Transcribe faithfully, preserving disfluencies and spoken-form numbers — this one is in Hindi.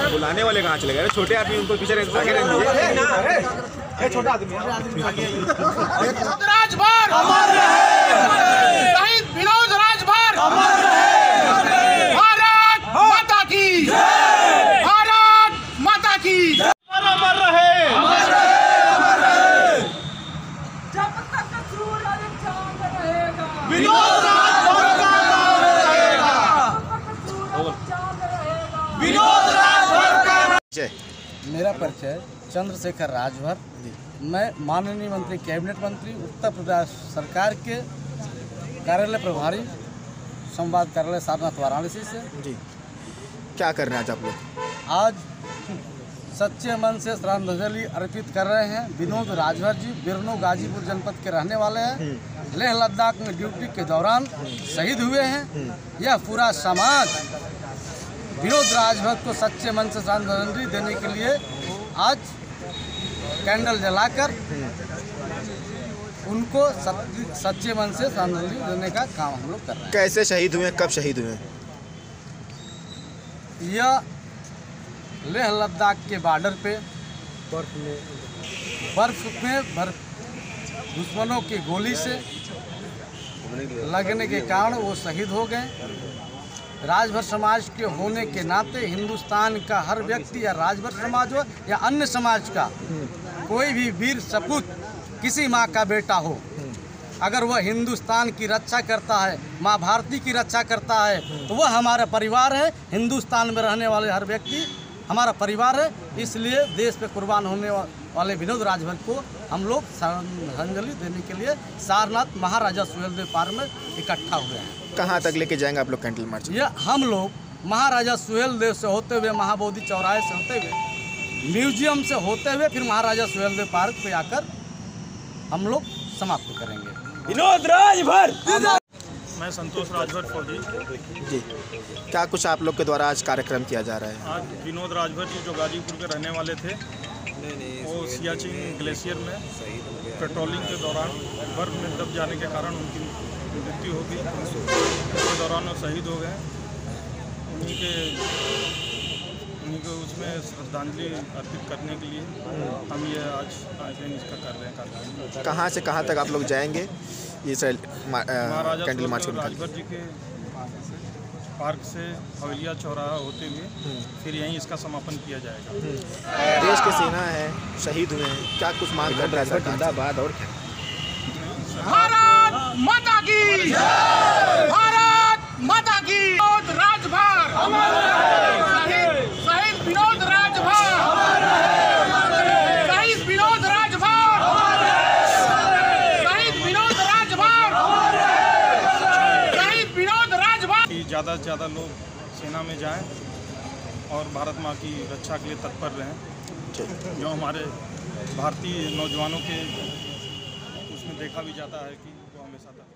बुलाने वाले कहाँ चले गए? छोटे आदमी उनको पीछे आगे रहने दीजिए। छोटा आदमी राजभर शहीद विनोद राजभर भारत माता की भारत माता की अमर रहे जब तक सूरज चांद रहेगा विनोद राजभर का नाम रहेगा विनोद राजभर का। मेरा परिचय चंद्रशेखर राजभर, मैं माननीय मंत्री कैबिनेट मंत्री उत्तर प्रदेश सरकार के कार्यालय प्रभारी संवाद कार्यालय सारनाथ वाराणसी से। जी, क्या कर रहे हैं आज आप लोग? आज सच्चे मन से श्रद्धांजलि अर्पित कर रहे हैं। विनोद राजभर जी बिरनो गाजीपुर जनपद के रहने वाले हैं। लेह लद्दाख में ड्यूटी के दौरान शहीद हुए हैं। यह पूरा समाज विनोद राजभर को सच्चे मन से श्रद्धांजलि देने के लिए आज कैंडल जलाकर उनको सच्चे मन से श्रद्धांजलि देने का काम हम लोग कर रहे हैं। कैसे शहीद हुए, कब शहीद हुए? यह लेह लद्दाख के बॉर्डर पे बर्फ में बर्फ में बर्फ दुश्मनों की गोली से लगने के कारण वो शहीद हो गए। राजभर समाज के होने के नाते हिंदुस्तान का हर व्यक्ति या राजभर समाज हो या अन्य समाज का कोई भी वीर सपूत किसी माँ का बेटा हो, अगर वह हिंदुस्तान की रक्षा करता है, माँ भारती की रक्षा करता है, तो वह हमारा परिवार है। हिंदुस्तान में रहने वाले हर व्यक्ति हमारा परिवार है। इसलिए देश पे कुर्बान होने वाले विनोद राजभर को हम लोग श्रद्धांजलि देने के लिए सारनाथ महाराजा सुहेलदेव पार्क में इकट्ठा हुए हैं। कहाँ तक लेके जाएंगे आप लोग कैंडल मार्च? यह हम लोग महाराजा सुहेलदेव से होते हुए महाबोधि चौराहे से होते हुए म्यूजियम से होते हुए फिर महाराजा सुहेलदेव पार्क पे आकर हम लोग समाप्त करेंगे। विनोद राजभर। मैं संतोष राजभर फौजी जी, क्या कुछ आप लोग के द्वारा आज कार्यक्रम किया जा रहा है? आज विनोद राजभर जी जो गाजीपुर के रहने वाले थे, वो सियाचिन ग्लेशियर में पेट्रोलिंग के दौरान बर्फ में दब जाने के कारण उनकी मृत्यु हो गई। उसके दौरान वो शहीद हो गए। उन्हीं के उन्हीं को उसमें श्रद्धांजलि अर्पित करने के लिए हम ये आज आयोजन इसका कर रहे हैं। कहाँ से कहाँ तक आप लोग जाएंगे ये महाराजा कैंडल मार्च? राजभर जी के पार्क से हवेलिया चौराहा होते हुए फिर यहीं इसका समापन किया जाएगा। देश के सेना है, शहीद हुए हैं, क्या कुछ मांग कर रहे हैं? जिंदाबाद। और क्या? भारत माता की भारत माता की विनोद राजभर शहीद शहीद विनोद राजभर शहीद विनोद राजभर शहीद विनोद राजभर शहीद विनोद राजभर। ज़्यादा से ज़्यादा लोग सेना में जाएं और भारत माँ की रक्षा के लिए तत्पर रहें। जो हमारे भारतीय नौजवानों के उसमें देखा भी जाता है कि वो हमेशा